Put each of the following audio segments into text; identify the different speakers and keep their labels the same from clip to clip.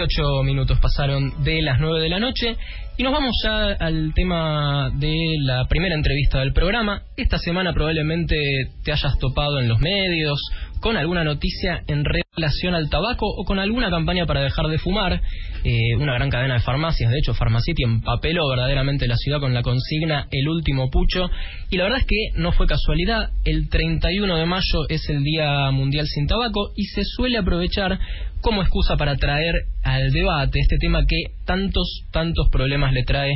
Speaker 1: 18 minutos pasaron de las 9 de la noche y nos vamos ya al tema de la primera entrevista del programa. Esta semana probablemente te hayas topado en los medios con alguna noticia en relación al tabaco o con alguna campaña para dejar de fumar. Una gran cadena de farmacias, de hecho Pharmacity empapeló verdaderamente la ciudad con la consigna El último pucho, y la verdad es que no fue casualidad. El 31 de mayo es el Día Mundial sin Tabaco y se suele aprovechar como excusa para traer al debate este tema que tantos problemas le trae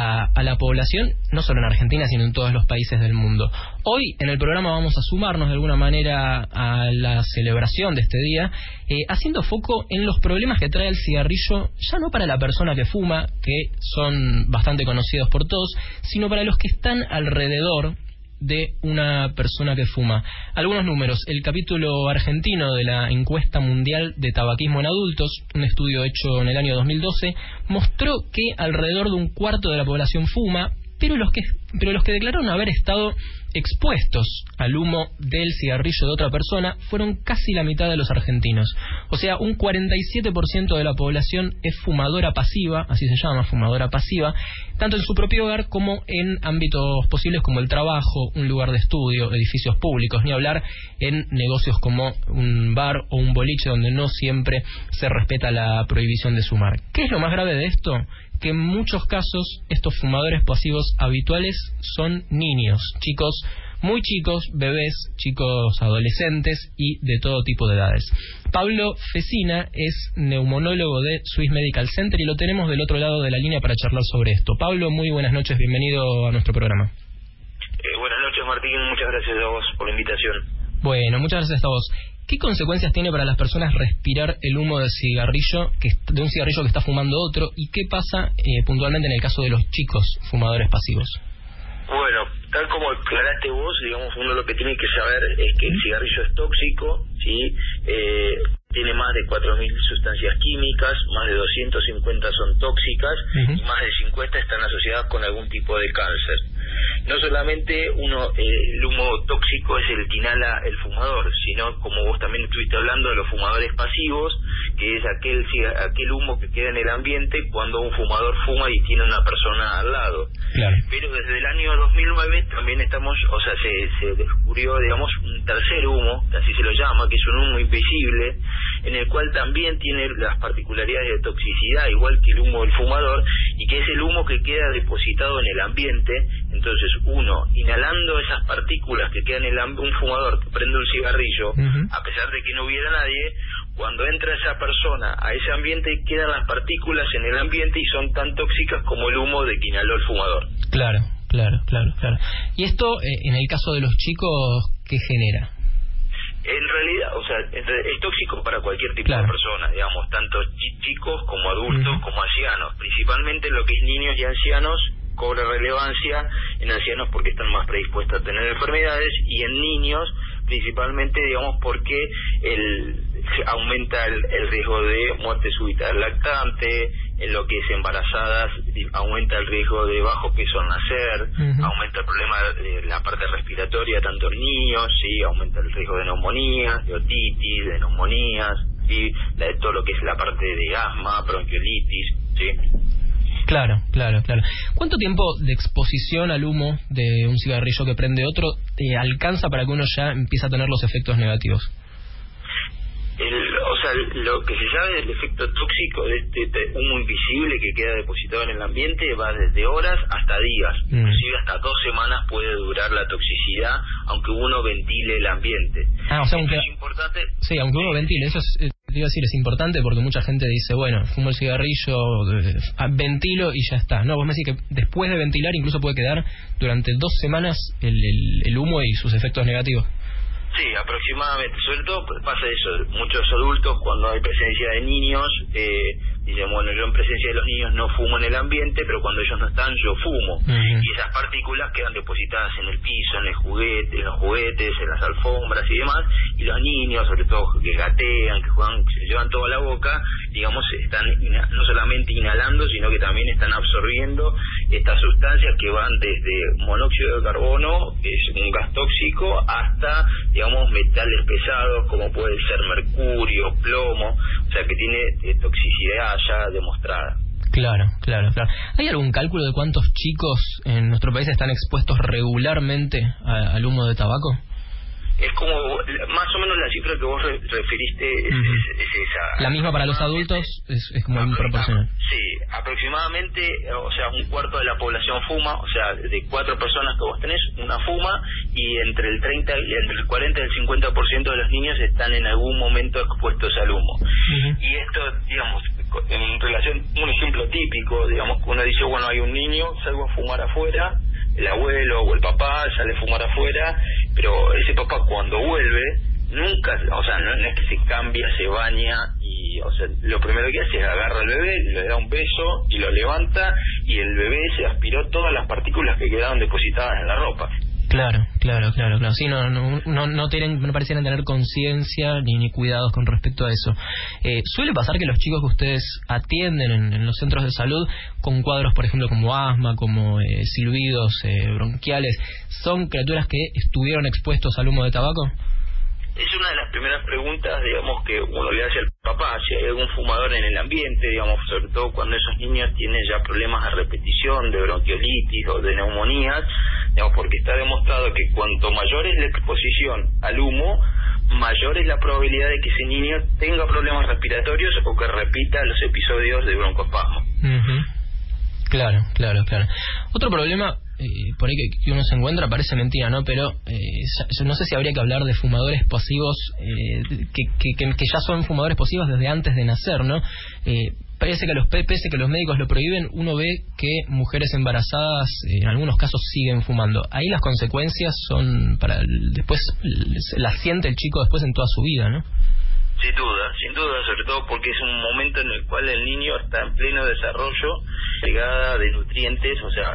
Speaker 1: a la población, no solo en Argentina, sino en todos los países del mundo. Hoy en el programa vamos a sumarnos de alguna manera a la celebración de este día, haciendo foco en los problemas que trae el cigarrillo, ya no para la persona que fuma, que son bastante conocidos por todos, sino para los que están alrededor de una persona que fuma. Algunos números: el capítulo argentino de la encuesta mundial de tabaquismo en adultos, un estudio hecho en el año 2012, mostró que alrededor de un cuarto de la población fuma, pero los que declararon haber estado expuestos al humo del cigarrillo de otra persona fueron casi la mitad de los argentinos. O sea, un 47% de la población es fumadora pasiva, así se llama, fumadora pasiva, tanto en su propio hogar como en ámbitos posibles como el trabajo, un lugar de estudio, edificios públicos, ni hablar en negocios como un bar o un boliche donde no siempre se respeta la prohibición de fumar. ¿Qué es lo más grave de esto? Que en muchos casos estos fumadores pasivos habituales son niños, chicos muy chicos, bebés, chicos adolescentes y de todo tipo de edades. Pablo Fecina es neumonólogo de Swiss Medical Center y lo tenemos del otro lado de la línea para charlar sobre esto. Pablo, muy buenas noches, bienvenido a nuestro programa.
Speaker 2: Buenas noches, Martín, muchas gracias a vos por la invitación.
Speaker 1: Bueno, muchas gracias a vos. ¿Qué consecuencias tiene para las personas respirar el humo de cigarrillo, de un cigarrillo que está fumando otro? ¿Y qué pasa puntualmente en el caso de los chicos fumadores pasivos?
Speaker 2: Bueno, tal como aclaraste vos, digamos, uno lo que tiene que saber es que el cigarrillo es tóxico, ¿sí? Tiene más de 4.000 sustancias químicas, más de 250 son tóxicas y más de 50 están asociadas con algún tipo de cáncer. No solamente el humo tóxico es el que inhala el fumador, sino, como vos también estuviste hablando, de los fumadores pasivos, que es aquel humo que queda en el ambiente cuando un fumador fuma y tiene una persona al lado.
Speaker 1: Claro.
Speaker 2: Pero desde el año 2009 también se descubrió, digamos, un tercer humo, así se lo llama, que es un humo invisible, en el cual también tiene las particularidades de toxicidad, igual que el humo del fumador, y que es el humo que queda depositado en el ambiente. Entonces uno, inhalando esas partículas que quedan en un fumador que prende un cigarrillo, a pesar de que no hubiera nadie, cuando entra esa persona a ese ambiente, quedan las partículas en el ambiente y son tan tóxicas como el humo de que inhaló el fumador.
Speaker 1: Claro. ¿Y esto, en el caso de los chicos, qué genera?
Speaker 2: En realidad, es tóxico para cualquier tipo de persona, digamos, tanto chicos como adultos como ancianos. Principalmente lo que es niños y ancianos cobra relevancia en ancianos porque están más predispuestos a tener enfermedades, y en niños principalmente, digamos, porque aumenta el riesgo de muerte súbita del lactante. En lo que es embarazadas, aumenta el riesgo de bajo peso al nacer, aumenta el problema de la parte respiratoria tanto en niños, sí, aumenta el riesgo de neumonías, de otitis, de neumonías, sí, de todo lo que es la parte de asma, bronquiolitis, sí.
Speaker 1: Claro. ¿Cuánto tiempo de exposición al humo de un cigarrillo que prende otro alcanza para que uno ya empiece a tener los efectos negativos?
Speaker 2: Lo que se sabe del efecto tóxico de este humo invisible que queda depositado en el ambiente va desde horas hasta días, inclusive hasta 2 semanas puede durar la toxicidad, aunque uno ventile el ambiente.
Speaker 1: Aunque
Speaker 2: es importante.
Speaker 1: Sí, aunque uno ventile, eso es importante, porque mucha gente dice, bueno, fumo el cigarrillo, ventilo y ya está. No, vos me decís que después de ventilar incluso puede quedar durante 2 semanas el humo y sus efectos negativos.
Speaker 2: Sí, aproximadamente. Sobre todo pasa eso, muchos adultos, cuando hay presencia de niños, dicen, bueno, yo en presencia de los niños no fumo en el ambiente, pero cuando ellos no están yo fumo. Y esas partículas quedan depositadas en el piso, en los juguetes, en las alfombras y demás, y los niños, sobre todo que gatean, que juegan, que se llevan todo a la boca, digamos, están no solamente inhalando, sino que también están absorbiendo estas sustancias que van desde monóxido de carbono, que es un gas tóxico, hasta, digamos, metales pesados como puede ser mercurio, plomo, o sea que tiene toxicidad ya demostrada.
Speaker 1: Claro. ¿Hay algún cálculo de cuántos chicos en nuestro país están expuestos regularmente al humo de tabaco?
Speaker 2: Es como, más o menos la cifra que vos referiste es esa.
Speaker 1: ¿La misma para los adultos? Es como proporcional.
Speaker 2: Sí, aproximadamente, o sea, un cuarto de la población fuma, o sea, de 4 personas que vos tenés, una fuma, y entre el 40 y el 50% de los niños están en algún momento expuestos al humo. Y esto, digamos, en relación, un ejemplo típico, digamos, uno dice, bueno, hay un niño, salgo a fumar afuera, el abuelo o el papá sale a fumar afuera, pero ese papá cuando vuelve, nunca, o sea, no es que se cambia, se baña, y, o sea, lo primero que hace es agarra al bebé, le da un beso y lo levanta, y el bebé se aspiró todas las partículas que quedaron depositadas en la ropa.
Speaker 1: Claro. Sí, no parecieran tener conciencia ni cuidados con respecto a eso. Suele pasar que los chicos que ustedes atienden en los centros de salud con cuadros, por ejemplo, como asma, como silbidos bronquiales, son criaturas que estuvieron expuestos al humo de tabaco.
Speaker 2: Es una de las primeras preguntas, digamos, que uno le hace al papá, si hay algún fumador en el ambiente, digamos, sobre todo cuando esos niños tienen ya problemas de repetición, de bronquiolitis o de neumonías, digamos, porque está demostrado que cuanto mayor es la exposición al humo, mayor es la probabilidad de que ese niño tenga problemas respiratorios o que repita los episodios de broncoespasmo.
Speaker 1: Claro. Otro problema por ahí que uno se encuentra, parece mentira, ¿no? Pero yo no sé si habría que hablar de fumadores pasivos que ya son fumadores pasivos desde antes de nacer, ¿no? Pese que los médicos lo prohíben, uno ve que mujeres embarazadas en algunos casos siguen fumando. Ahí las consecuencias son después las siente el chico después en toda su vida, ¿no?
Speaker 2: Sin duda, sobre todo porque es un momento en el cual el niño está en pleno desarrollo, llegada de nutrientes, o sea,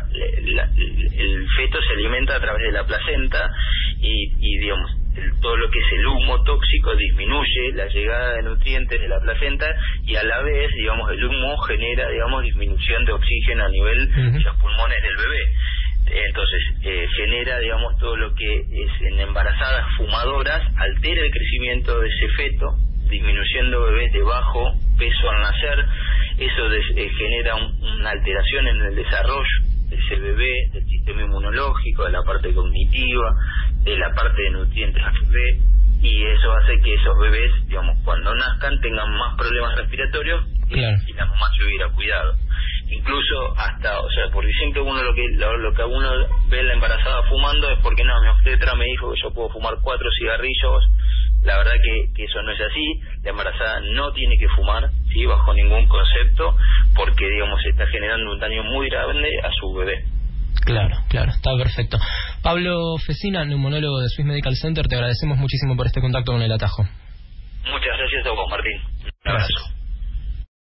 Speaker 2: el feto se alimenta a través de la placenta y digamos, todo lo que es el humo tóxico disminuye la llegada de nutrientes de la placenta y a la vez, digamos, el humo genera, digamos, disminución de oxígeno a nivel de los pulmones del bebé. Entonces, genera, digamos, todo lo que es en embarazadas fumadoras, altera el crecimiento de ese feto, disminuyendo bebés de bajo peso al nacer. Eso genera una alteración en el desarrollo de ese bebé, del sistema inmunológico, de la parte cognitiva, de la parte de nutrientes al bebé, y eso hace que esos bebés, digamos, cuando nazcan tengan más problemas respiratorios. Claro. Y la mamá se hubiera cuidado. Incluso hasta, o sea, porque siempre uno lo que uno ve la embarazada fumando es porque no, mi obstetra me dijo que yo puedo fumar 4 cigarrillos. La verdad que eso no es así. La embarazada no tiene que fumar, ¿sí?, bajo ningún concepto, porque, digamos, está generando un daño muy grande a su bebé.
Speaker 1: Claro, está perfecto. Pablo Fecina, neumonólogo de Swiss Medical Center, te agradecemos muchísimo por este contacto con El Atajo.
Speaker 2: Muchas gracias a vos, Martín. Un abrazo. Gracias.